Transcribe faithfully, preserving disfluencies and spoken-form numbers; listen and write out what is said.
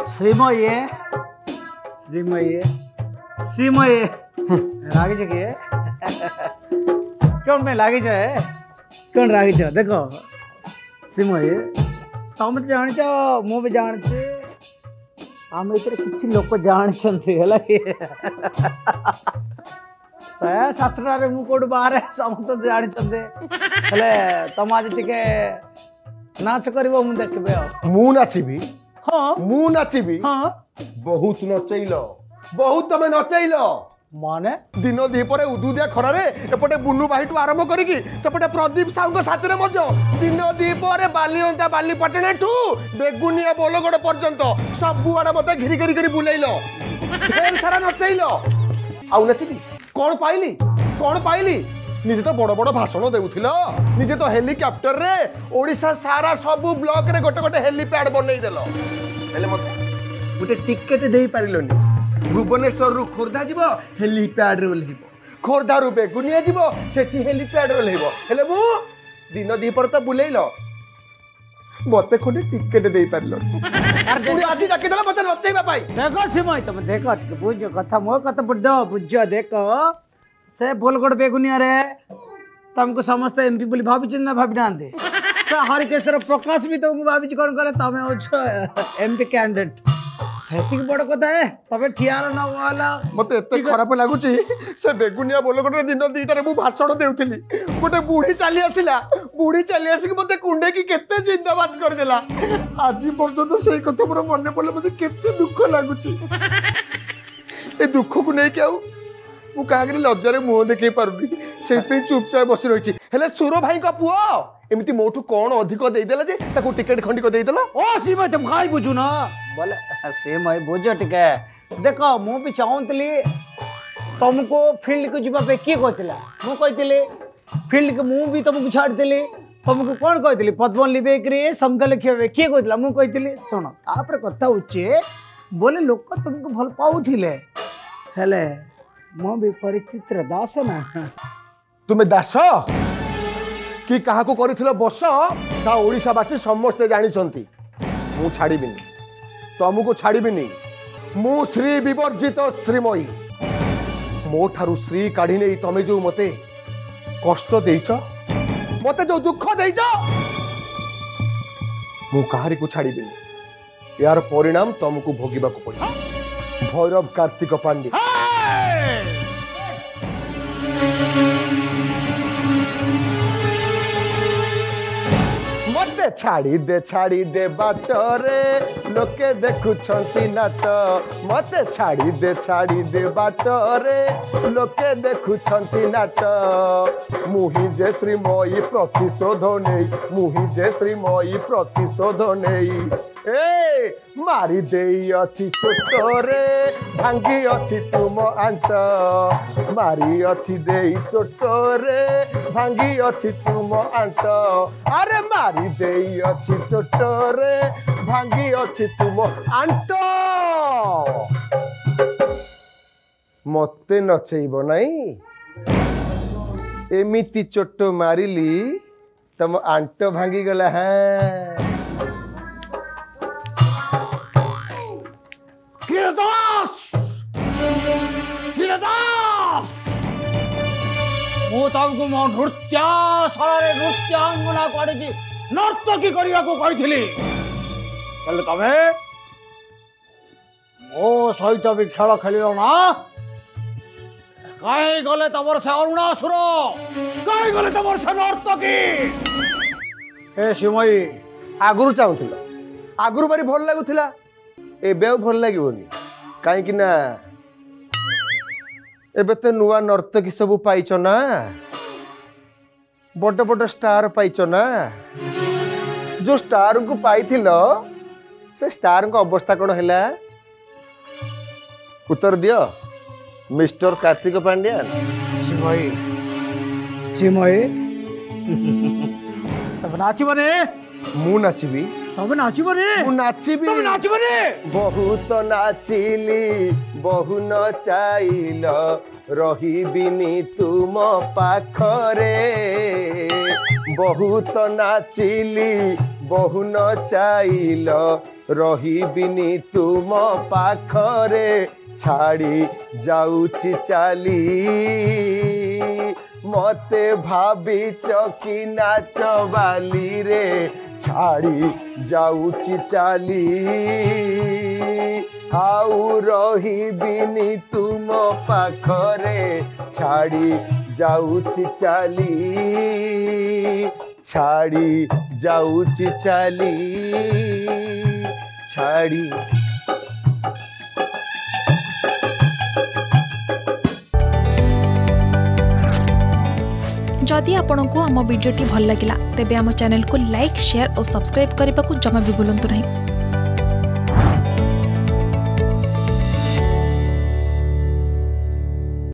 श्रीमये श्रीमये श्रीमये रागिज किए कौन में लागिज है कौन रागिज देखो श्रीमये तुम जान मु भी जानचे आम इतरे किसी लोक जानते शहे सातटा मुझे बाहर समस्त जानते तुम आज टे नाच कर देखबे मु नाचिबी हाँ मु नाचिबी हाँ बहुत नचैल बहुत तमे नचैल माने दिन दीपर उदुदिया खरारे एपटे बुनु बाहिटू आरंभ करिकी सेपटे प्रदीप साहू साथी मध्य दिन दीपर बालीअंता बाली पटना ठू बेगुनिया बोलगड़ पर्यंत सबु आड़ मत घिरी घिरी घिरी बुलेइल फेर सारा नचैल आउ नचिबी कौन पाइली कौन पाइली निजे तो बड़ बड़ भाषण देउथिल निजे तो हेलिकॉप्टर रे ओडिशा सारा सबु ब्लॉक रे गोटे गोटे हेलीपैड बनई देलो हेले मत गोटे टिकेट देई पारिलोनी भुवनेश्वर रु खोर्धा जीव हेलीपैड रे ओल्हिबो खोर्धा रु बेगुनिया जीव सेठी हेलीपैड रे ओल्हिबो हेले मु दिन दीपर तो बुलेइलो मते खोटे टिकेट देई पारिलो पुरी आसी डाकी देला मते नचैबा पाई देखो सिमय तुम देखो बुझ कथा मो कथा बुझ बुझ देखो से बोलगड़ बेगुनिया रे तुमको समस्त एमपी बोली भाभी ना भाभी ना से हरिकेश्वर प्रकाश भी तुमको भाभी कौन करे तमें हो एमपी कैंडिडेट सेतिक बड़ कथा है तबे ठियार न वाला मते एते खराब लागुची से बेगुनिया बोलगड़ दिन दीटा रे मु भाषण देउथिली गोटे बूढ़ी चली आसिला बूढ़ी चली आसी मते कुंडे की केते जिंदाबाद कर देला आज पर्यंत से कथा मोर मन पड़ले मते केते दुख लागुची ए दुख को नै के आउ मु कागरे लज्जारे मुह देखै पारुनी से पे चुपचाप बसी रहिची हेले सुरो भाई का पुओ एमिति मोठू कोन अधिक देई देला जे ताको टिकट खंडी को देई देला ओ सीमा तुम खाई बुझू ना बोले सेम है बुझ टिके देखो मु भी चाहतली तुमको फील्ड को जीवा पे की कहतिला मु कहतिले फील्ड के मु भी तुमको छाड़ देली तुमको कौन कहतिली पद्म लिबे करे समका लिखिबे की कहतिला मु कहतिली सुनो तापर कथा उचे बोले लोक तुमको भल पाउथिले हेले मो भी परिस्थिति दास ना तुम्हें दास कि कहा को करिथिलो बस ता ओडिशावासी समस्त जानी छंती मु छाड़ीबिनी तुमको छाड़ीबिनी मु श्री विवर्जित श्रीमयी मो ठारू श्री काढ़ी नहीं तमे जो मते कष्ट देइछ मते जो दुख देइछ मु कहारी को छाड़ीबिनी यार परिणाम तुमको भोगिबा को पड़े भैरव कार्तिक पांडे मते छाड़ी दे छाड़ी दे बाटरे लोके देखुछंती नाट मते छाड़ी दे छाड़ी दे बाटरे लोके देखुछंती नाट मुहि जे श्रीमयी प्रतिशोध नै मुहि जे श्रीमयी प्रतिशोध नै ए मारी देई अछि चोटरे भांगी अछि तुम आंट मारी अछि देई चोटरे भांगी अछि तुम आंट अरे मारी देई अछि चोटरे भांगी अछि तुम आंट मते नचैब नाही एमिति चोट मारिली तुम आंट भांगी गला है मु तुमको मो नृत्याशाला नृत्यांगना करी नर्तकी करने को कही तमे मो सहित भी खेल खेल ना कहीं गले तमर से अरुणासुर कहीं गले तमर से नर्तकी ए सिमयी आगुरु चाहूल आगुरु भारी भल लगुला एबे भल लगे कहीं ना एबे तो नुआ नर्तकी सब पाइच ना बड़ बड़ स्टार पाइच ना जो स्टार को पाइथिल से स्टार को अवस्था कौन है उत्तर दियो मिस्टर कार्तिक पांड्यान सिमयी सिमयी तब नाचबने मु नाचबी तब नाचबने मु नाचबी तब नाचबने बहुत नाचिली बहु नचाइल रहिबिनी तुम पाखरे बहुत नाचिली बहु न चाइल रहिबिनी तुम पाखरे छाड़ी जाऊची चाली मते भाभी चकी नाच बाली रे छाड़ी जाऊची चाली आउ रहिबिनी तुम पाखरे छाड़ी जाऊची चाली छाड़ी जाऊची चाली छाड़ी। जदि आपंक आम भिडी भल लगा तेब आम चैनल को लाइक शेयर और सब्सक्राइब करने को जमा भी भूलु नहीं।